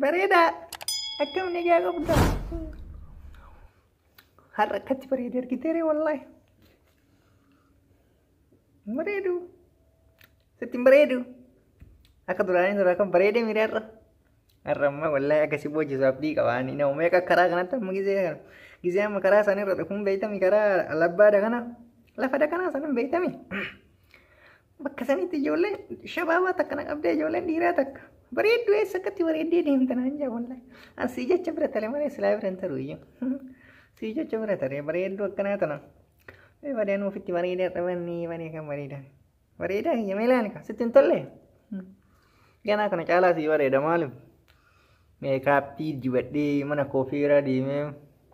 Bareeda. Akkam nagaa qabda. Harrakatti bareeda argiteere wallahi. Bareedu. Sittiin bareedu. Akka duraanii dura kan bareede miraarra. Harramma wallahi akkasii boojisu abdii qabaani. Nama meeqa karaa kanatti amma gisee amma karaa sanirra dhufuun beeytami karaa labbaadha kana. Lafadha kana sanan beeytami. Bakka sanitti ijoolleen shabaabaa takka na qabdee ijoolleen dhiiraa takka. Bareeddu eessa akkatti bareeddee deemtan anja wallahi. Asii jecha bira tale malee silaa bira hin taru iyyuu. Sii jecha bira tare bareeddu akkanaa tana. Badeen ofitti bareedaa qabanni banee kan bareedaa. Bareedaa kiyya meelaan ka sitti hin tolle. Ganaa kana caalaa sii bareeda maaliif? Meekaappii dibadhee mana koofiirra deemee.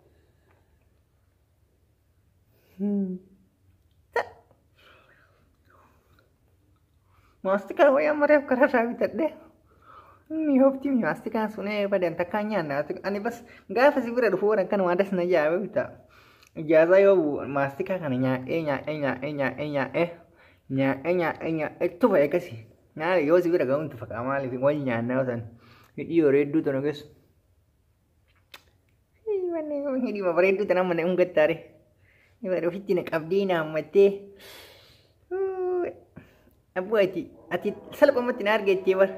Maastika wayyaa mareef kararraa bitadhee. Mihofti mastikan sunee badan takkaan nyaanna. Ani bas gaafa si bira dhufu waan kana waan das na jaabe bita. Ijaaza yoo mastika kana nyaa'ee tufa eegasi. Nyaale yoo si bira ga'uun tufa qaamaali fi wal nyaanna san. Hidhii bareedduu tana ges. Hidhii bareedduu tana mana ungattaare. Ibada ofitti na qabdee na ammattee. Abbuu ati salphumatti na argettee bara.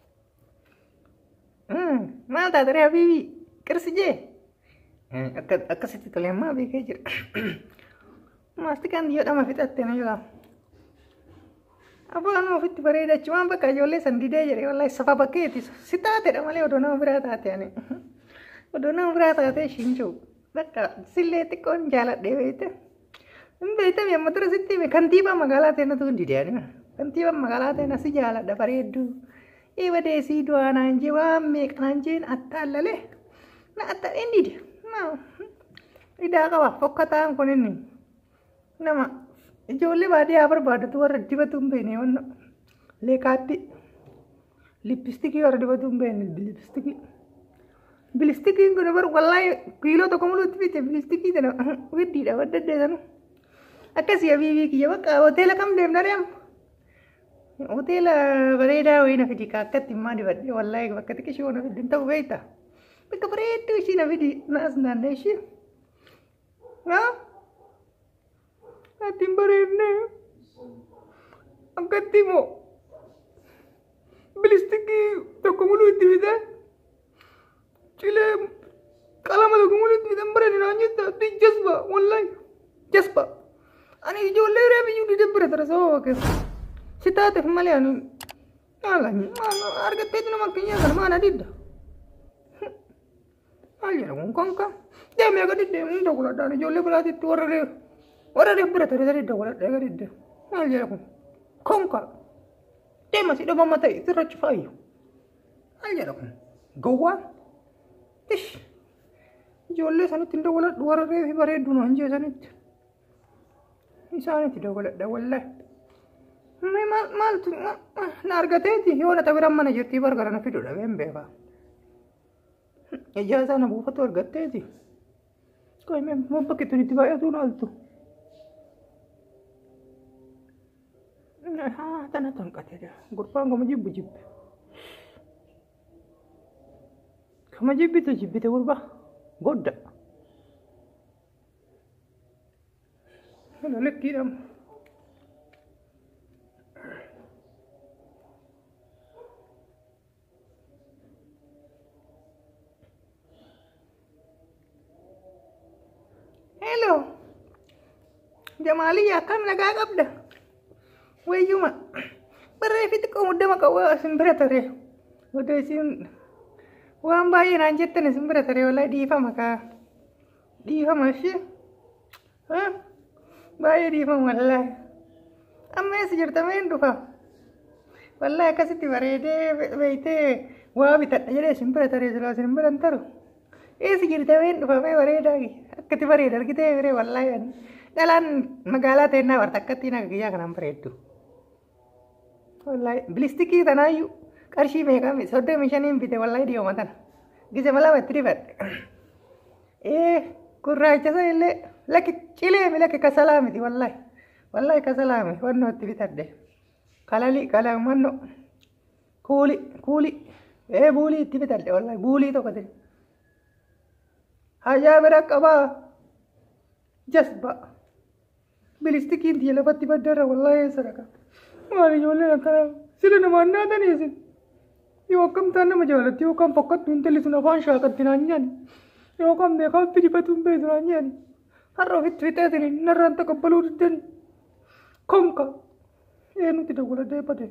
Maal taatee habiibi qirsi jee akkasitti tolee ammaa beekee jira. Maastikaan jedhama fixatte na jira. Abbaan ofitti bareedachi waan bakka ijoollee san didee jedhee wallahi safa bakkeeti si taatedha malee odoo nama biraa taate ani. Odoo nama biraa taate shinchuu bakka sillee xiqqoon jaaladhee beekte. Hin beektami amma tura sitti kantiibaa magaalaa teenatu hin didee ani. Kantiibaa magaalaa teena si jaaladha bareedduu. Iba desi dua nanje wa mek nanjen atallale na atta endide ma ida ka wa fokkata ko nenni nama jolle badi abar badu to war dibatumbe ne wonno le katti lipstick yor dibatumbe ne lipstick ngono bar wallahi kilo to komulu tibite lipstick dana weddi da wadde dana akasi ya bibi ki yabaka hotel kam dem darem hotel bareeda wayna fidi kakkatti ma dibadde wallahi bakkati kisho na fidi taw beita bika bareedu shi na fidi nas nanne shi ha atim bareedne akkatti mo bilistiki to komulu dibida chile kalama to komulu dibida bareedi nanjita di jasba wallahi jasba ani jolle rebi yudi de bareeda so ke Sitate maliani alani arga tetno maknya kan mana didda aljera kon konka de me ga didde mun dogola dani jolle bulati orare buratare dari dogola de ga didde aljera kon konka de ma si do mamma tay sirach fayu aljera kon gowa tish jolle sanit dogola orare bare duno anje sanit isani dogola da wallahi mal tu nargateti yona tabiram mana jirti bar garana fidu da bembe ba ejaza na bufa tor gatteti koi me mo paketu ni tiba tu altu ha tana ton kateda gurpa ngom jib kama jibite gurba godda ana lekkiram Hello, Jamali ya kan nagagap dah. Wayuma, berefit ko muda makawa simberatare. Udah sim, wang bayi nanjet tene simberatare wala diva maka, diva masih, hah? Bayi diva wala. Amma sejarta main dufa. Wala kasih tibarede, beite, wah bitat aja deh simberatare jelas simberantar. Sejarta main dufa me bareda lagi. Kati bareeda argitee bire wallahi ani dalan magaalaa teennaa wartakkatti na giyyaa kanaan bareeddu wallahi bilistikii tanaayyuu qarshii meeqami 35 bite wallahi dhiyooma tana gise mala battiri badhe gurraacha isa illee lakki cileemi lakki kasalaamiti wallahi kasalaami wannootti bitadhe kalali kalamanno kuuli Buulii itti bitalle wallahi buulii tokko ta'e. Hajaa bira qabaa. Jasba. Bilistikiin tiyya lafatti baddarra wallahi sadaka. Maali ijoolleen akkana sila namaan naatanii isin. Yoo akkamtaan nama jaalatti yookaan fakkattu intalli sun afaan shaakatti naan nyaani. Yookaan beekaan fidibatu hin beeku naan nyaani. Har'a ofitti fixeetini narraan taqabbaluu diddani. Konka. Nuti dawwala deebate.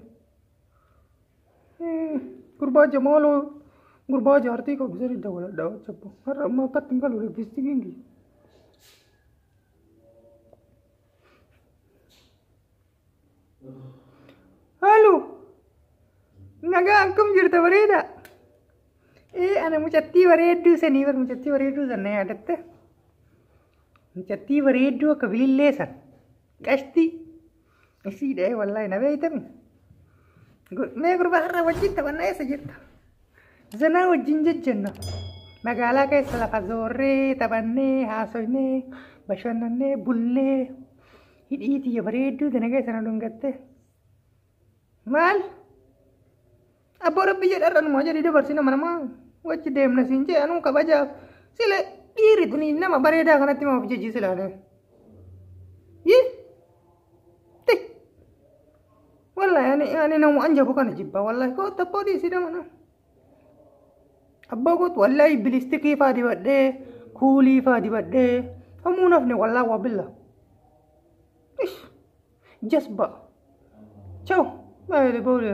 Gurbaa Jamaaloo gurbaa jaartii qabu sirrii dawwala daawwachabbu. Har'a ammaa akkatti hin galu leebbistikiingi. Halo. Nagaa akkam jirta bareeda. Ana mucattii bareedduu sanii bar mucattii bareedduu sana yaadatte. Mucattii bareedduu akka bilillee san. Qashtii. Isiidha wallahi na beeytami. Mee gurbaa har'a wajjin taphannaa eessa jirta? Zanaa wajjin jejjenna. Magaalaa keessa lafa zoorree taphannee haasoynee bashannannee bullee hidhii tiyya bareedduu tana keessa na dhungatte. Maal? Abboo rabbi jedharranuma jedhi dabarsina manamaa wajji deemna siin jee anuu kabajaaf sile dhiirri tuni nama bareedaa kanatti maaf jejjii silaane. Wallahi ani namu anjabu kana jibba wallahi ko tappo di sida mana. Abba ko wallahi bilistiki fa dibadde kuli fa dibadde amunaf ne wallahi wa billah. Ish. Jasba. Ciao. Bye bye.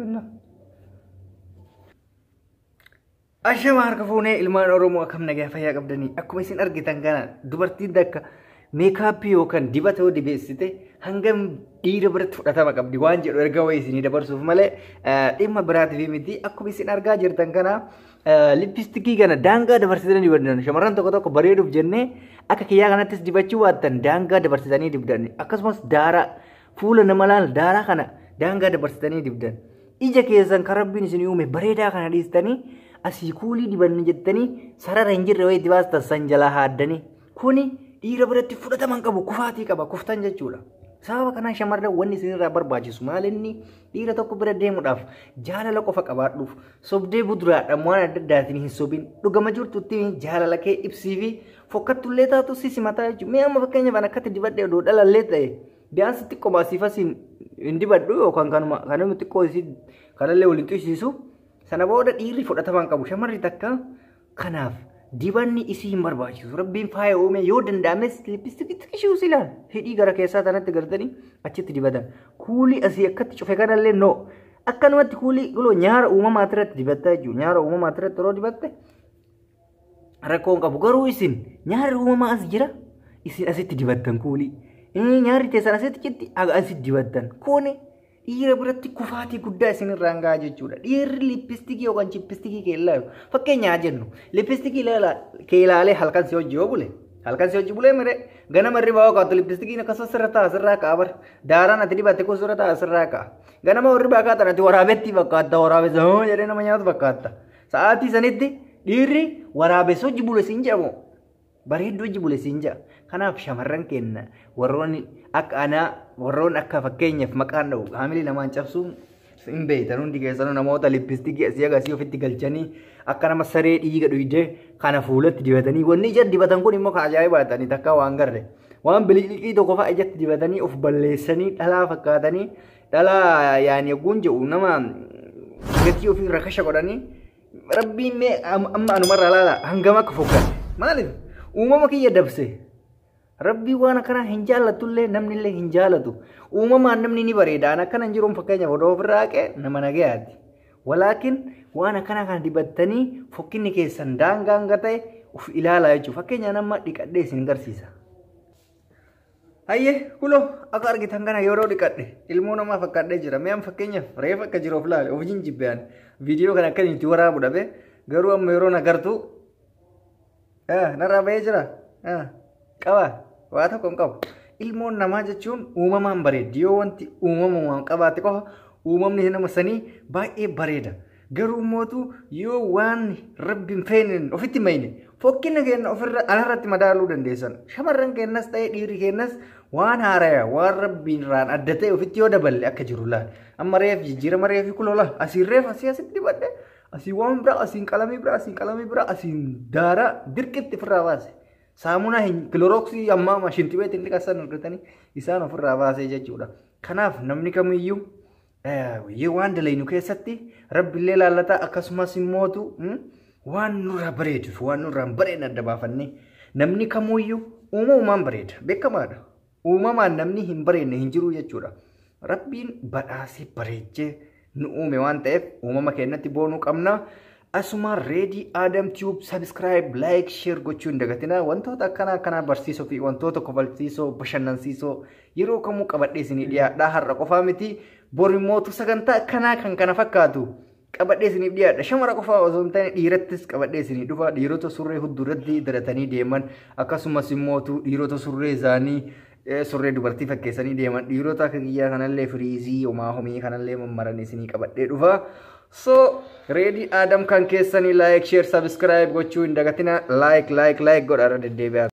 Ashama harka fuunee ilmaan Oromoo akkam nagaa fayyaa qabdanii akkuma isin argitan kana dubartiin takka meekaappii yookaan dibata yoo dibeessite hangam dhiira biratti fudhatama qabdi waan jedhu erga wayii isinii dabarsuuf malee dhimma biraatiif miti akkuma isin argaa jirtan kana lippistikii kana daangaa dabarsitanii dibatan shamarran tokko tokko bareeduuf jennee akka kiyyaa kanattis dibachuu baattan daangaa dabarsitanii dibdan akkasumas daaraa fuula nama laal daaraa kana daangaa dabarsitanii dibdan ija keessan kan rabbiin isinii uume bareedaa kana dhiistanii asii kuulii dibanni jettanii sarara hin jirre wayii dibaastan san jalaa haaddanii kuni dhiira biratti fudhataman qabu kufaatii qaba kuftan jechuudha. Sababa kanaan shamarran wanni isinirraa barbaachisu maalinni dhiira tokko bira deemuudhaaf jaalala qofa qabaadhuuf sobdee buduraadhaan waan adda addaatiin hin sobin dhugama jirtutti jaalala kee ibsii fi fokkatullee taatu sisimataa jechuudha. Mee amma fakkeenyaaf an akkatti dibadhee odoo dhalallee ta'e biyaansi xiqqoo maasiifas hin dibadhu yookaan kanuma xiqqoo kanallee waliin xiysiisu sana booda dhiirri fudhataman qabu shamarri takka kanaaf dibanni isii hin barbaachisu rabbiin faaya uume yoo danda'ames lippistikii xiqqishuu silaan hidhii gara keessaa tanatti gartanii achitti dibatan kuulii asii akkatti cufe kanallee no akkanumatti kuulii guloo nyaara uumamaa irratti dibatta jechuudha nyaara uumamaa irratti yeroo dibatte rakkoon qabu garuu isin nyaarri uumamaa as jira isin asitti dibattan kuulii nyaarri teessan asitti citti asitti dibattan kuni dhiira biratti kufaatii guddaa isinirraan gahaa jechuudha. Dhiirri lippistikii yookaan chippistikii keellaayu fakkeenyaa jennu lippistikii keelaalee halkan si hojii yoo bule halkan si hojii bulee mire ganama ribaa yookaan lippistikiin akkasuma sirraa ka'a bar daaraan ati dibatte kun sirraa ka'a. Ganama ribaa kaatan ati waraabetti fakkaata waraabessa hoo jedhee nama nyaatu fakkaata. Sa'aatii sanitti dhiirri waraabessa hojii bule siin jedhamu bareedduu hojii bule siin jedha. Kanaaf shamarran kenna warroonni akka anaa warroon akka fakkeenyaaf maqaan dha'u haamilii namaan cabsuu hin beektan hundi keessanuu namoota lippistikii asii agasii ofitti galchanii akka nama saree dhiiga dhuyidee kana fuulatti dibatanii wanni ijatti dibatan kun immoo kan ajaa'ibaatanii takka waan garre waan biliqliqii tokko fa'a ijatti dibatanii of balleessanii dhalaa fakkaatanii dhalaa yaani ogguun jedhu nama gatii ofii rakasha godhanii rabbiin mee amma anumarraa laala hangam akka fokkate maaliif uumama kiyya dabse. Rabbi waan akkana hin jaallatullee namni illee hin jaallatu. Uumamaan namni ni bareeda. Ana akkana hin jiruun fakkeenyaaf odoo ofirraa haqee nama nagayaati. Walaakin waan akkana kana dibattanii fokkinni keessan daangaa hanga ta'e uf ilaalaa jechuudha. Fakkeenyaa nama dhiqadhee isin agarsiisa. Hayyee kuloo akka argitan kana yeroo dhiqadhe ilmoo namaa fakkaadhee jira. Mee amma fakkeenyaaf reefa akka jiru of laale of jinjibbaan viidiyoo kana akka itti waraabu dhabe garuu amma yeroo nagartu narraa bahee jira. Qaba. Waa tokko hin qabu. Ilmoon namaa jechuun uumamaan bareeddi. Yoo wanti uumamumaan qabaate qofa uumamni nama sanii baay'ee bareeda. Garuu mootu yoo waan rabbi hin feene ofitti mayne fokkina keenya ofirra alarratti madaaluu dandeessan. Shamarran keenyas ta'ee dhiirri keenyas waan haaraya waan rabbiin irraan adda ta'e ofitti yoo daballe akka jiru laal. Amma reef jijjiirama reefi kuloola asiin reef asii asitti dibadhe Asii waan biraa asiin qalamii biraa asiin daara dirqitti ofirraa baase. Saamunaa kilorooksii ammaa maashintibeetiin dhiqasan argatanii isaan ofirraa baasee jechuudha. Kanaaf namni kamiyyuu waan dalaynu keessatti rabbillee laallata akkasumas immootu waan nurraa bareedu waan nurraa bareedna adda baafannee namni kamiyyuu uumamaan bareeda beekamaadha. Uumamaan namni hin bareedne hin jiru jechuudha. Rabbiin badhaasee bareechee nu uume waan ta'eef uumama keenyatti boonuu qabna. Asuma Ready Adam Tube subscribe like share gochuun dagatina wantoota akkana barsiisoo fi wantoota kofalchiisoo bashannansiisoo yeroo kamuu qabadhee isinii dhiyaadha har'a qofaa miti borimootu sagantaa akkanaa kan kana fakkaatu qabadhee isiniif dhiyaadha shamara qofaa osoo hin taane dhiirattis qabadhee isinii dhufa dhiirota surree hudduratti daratanii deeman akkasumas immootu dhiirota surree isaanii surree dubartii fakkeessanii deeman dhiirota akka kiyyaa kanallee firiizii homaa homii kanallee mammaran isinii qabadhee dhufa. So Ready Adam kan keessanii like share subscribe gochuu hin dagatina like godhaa irra deddeebi'aa.